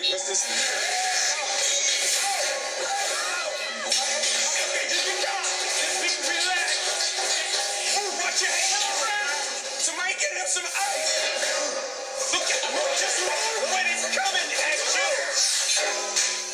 What's this? Okay, just be calm. Just be relaxed. Watch your hands around. Somebody get him some ice. Look at the road. Just look when it's coming at you.